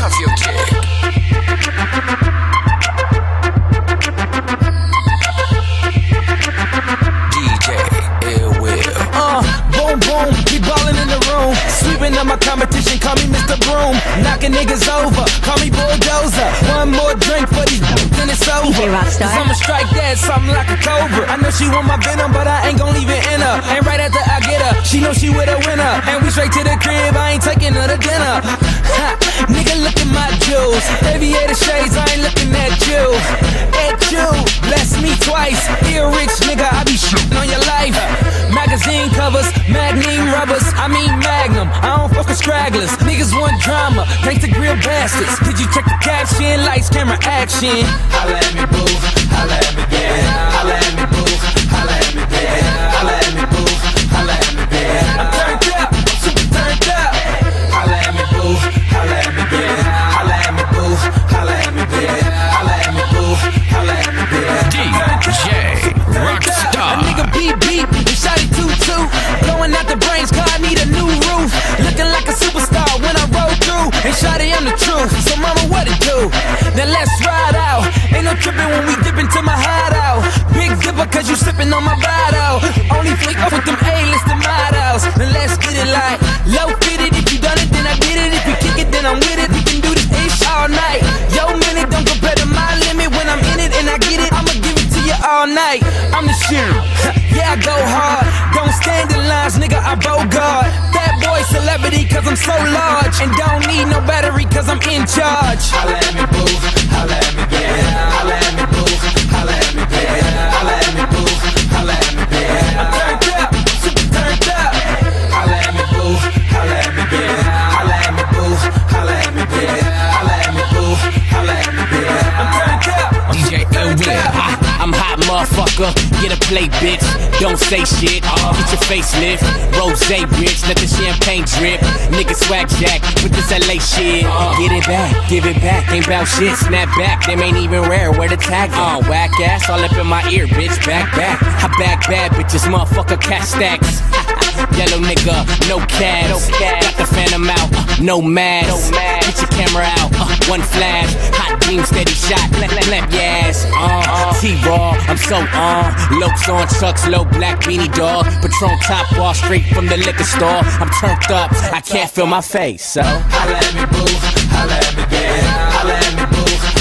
cuff your chick. DJ Ill Will. Boom, boom, we ballin' in the room. Sweeping up my competition, call me Mr. Broom. Knocking niggas over, call me Bulldozer. One more drink for these then it's over. Cause I'ma strike that, something like a cobra. I know she want my venom, but I ain't gon' leave it in her. And right after I get her, she know she with a winner. And we straight to the crib, I ain't taking her to dinner. Ha, nigga, look at my jewels. Aviator shades, I ain't looking at you. At you, bless me twice. Here, rich nigga, I be shooting on your life. Magazine covers, magnum rubbers, I mean magnum. I don't fuck with stragglers. Niggas want drama, thanks to grill bastards. Did you check the caption? Lights, camera, action. Holla at me, boo. Holla at me, yeah. Holla at me, boo. Holla at me, yeah. Holla at me, boo. Holla at me, yeah. I'm turned up, I'm super turned up. Holla at me, boo. Holla at me, yeah. Holla at me, boo. Holla at me, yeah. Holla at me, boo. Holla at me, yeah. DJ Rockstar. A nigga beep beep, and shotty toot. Blowing out the brains, car I need a new roof. Looking like a superstar when I roll through. And shotty, I'm the truth, so mama, what it do? Now let's ride out. Ain't no tripping when we dip into my hideout. Big dipper cause you sipping on my bottle. Only flick up with them A-listed models. Now let's get it like low fitted. If you done it, then I did it. If you kick it, then I'm with it. We can do this ish all night. Yo, minute don't compare to my limit. When I'm in it and I get it, I'ma give it to you all night. I'm the shit. Yeah, I go hard. Don't stand in lines, nigga, I bogart. That boy celebrity cause I'm so large. And don't need no battery cause I'm in charge. Holla at me, boo. Holla at me, yeah. Holla at me, boo. Holla at me, yeah. Holla at me, boo. Holla at me, yeah. I'm turned up, I'm super turned up. Holla at me, boo. Holla at me, yeah. Holla at me, boo. Holla at me, yeah. Holla at me, boo. Holla at me, yeah. I'm turned up, DJ Ill Will. I'm hot, motherfucker. Get a plate, bitch. Don't say shit. Get your facelift. Rose, bitch. Let the champagne drip. Nigga swag jack with this LA shit. Get it back, give it back. Ain't bout shit. Snap back. Them ain't even rare. Where the tag? Whack ass all up in my ear, bitch. Back. I back bad bitches, motherfucker. Cash stacks. Yellow nigga, no cabs. Got the phantom out, no mask. Get your camera out, one flash. Hot beam, steady shot, lap your ass. T-Raw, I'm so on. Lokes on trucks, low black beanie dog. Patron top wall, straight from the liquor store. I'm turned up, I can't feel my face, so holla at me, boo. Holla at me, yeah. Holla at me, boo.